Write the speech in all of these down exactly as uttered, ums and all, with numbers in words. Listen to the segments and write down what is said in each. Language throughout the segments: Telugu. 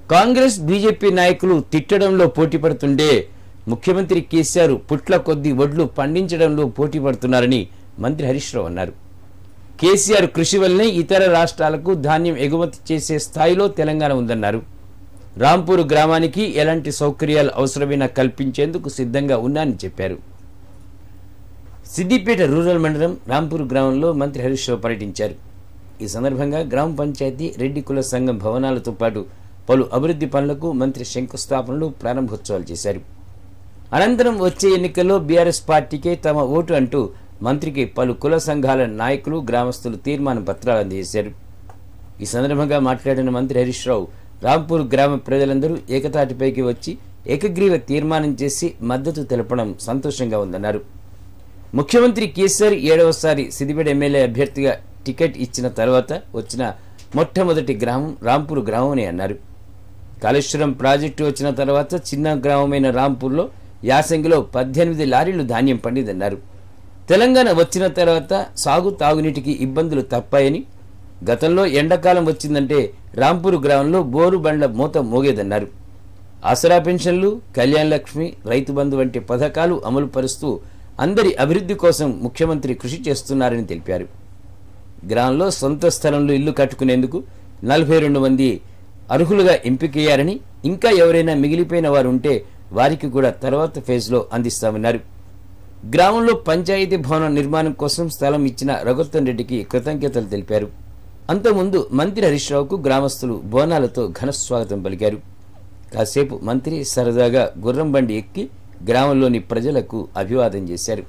కాంగ్రెస్ బీజేపీ నాయకులు తిట్టడంలో పోటీ పడుతుండే ముఖ్యమంత్రి కేసీఆర్ పుట్ల కొద్ది వడ్లు పండించడంలో పోటీ పడుతున్నారని మంత్రి హరీష్ రావు అన్నారు. కేసీఆర్ కృషి వల్లనే ఇతర రాష్ట్రాలకు ధాన్యం ఎగుమతి చేసే స్థాయిలో తెలంగాణ ఉందన్నారు. రాంపూర్ గ్రామానికి ఎలాంటి సౌకర్యాలు అవసరమైనా కల్పించేందుకు సిద్ధంగా ఉన్నానని చెప్పారు. సిద్దిపేట రూరల్ మండలం రాంపూర్ గ్రామంలో మంత్రి హరీష్ రావు పర్యటించారు. ఈ సందర్భంగా గ్రామ పంచాయతీ రెడ్డి కుల సంఘం భవనాలతో పాటు పలు అభివృద్ధి పనులకు మంత్రి శంకుస్థాపనలు ప్రారంభోత్సవాలు చేశారు. అనంతరం వచ్చే ఎన్నికల్లో బీఆర్ఎస్ పార్టీకే తమ ఓటు అంటూ మంత్రికి పలు కుల సంఘాల నాయకులు గ్రామస్తులు తీర్మాన పత్రాలు అందజేశారు. ఈ సందర్భంగా మాట్లాడిన మంత్రి హరీష్ రావు రాంపూర్ గ్రామ ప్రజలందరూ ఏకతాటిపైకి వచ్చి ఏకగ్రీవ తీర్మానం చేసి మద్దతు తెలపడం సంతోషంగా ఉందన్నారు. ముఖ్యమంత్రి కేసీఆర్ ఏడవసారి సిద్దిపేట ఎమ్మెల్యే అభ్యర్థిగా టికెట్ ఇచ్చిన తర్వాత వచ్చిన మొట్టమొదటి గ్రామం రాంపూర్ గ్రామం అని అన్నారు. కాళేశ్వరం ప్రాజెక్టు వచ్చిన తర్వాత చిన్న గ్రామమైన రాంపూర్లో యాసంగిలో పద్దెనిమిది లారీలు ధాన్యం పండిందన్నారు. తెలంగాణ వచ్చిన తర్వాత సాగు తాగునీటికి ఇబ్బందులు తప్పాయని, గతంలో ఎండాకాలం వచ్చిందంటే రాంపూర్ గ్రామంలో బోరు బండ్ల మూత మోగేదన్నారు. ఆసరా పెన్షన్లు, కళ్యాణ్ లక్ష్మి, రైతు బంధు వంటి పథకాలు అమలు పరుస్తూ అందరి అభివృద్ధి కోసం ముఖ్యమంత్రి కృషి చేస్తున్నారని తెలిపారు. గ్రామంలో సొంత స్థలంలో ఇల్లు కట్టుకునేందుకు నలభై రెండు మంది అర్హులుగా ఎంపికయ్యారని, ఇంకా ఎవరైనా మిగిలిపోయిన వారు ఉంటే వారికి కూడా తర్వాత ఫేజ్లో అందిస్తామన్నారు. గ్రామంలో పంచాయతీ భవన నిర్మాణం కోసం స్థలం ఇచ్చిన రఘుత్తం రెడ్డికి కృతజ్ఞతలు తెలిపారు. అంతకుముందు మంత్రి హరీష్ రావుకు గ్రామస్తులు బోనాలతో ఘన స్వాగతం పలికారు. కాసేపు మంత్రి సరదాగా గుర్రం బండి ఎక్కి గ్రామంలోని ప్రజలకు అభివాదం చేశారు.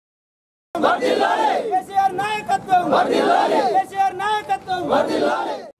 కేసీఆర్ నాయకత్వం, కేసీఆర్ నాయకత్వం.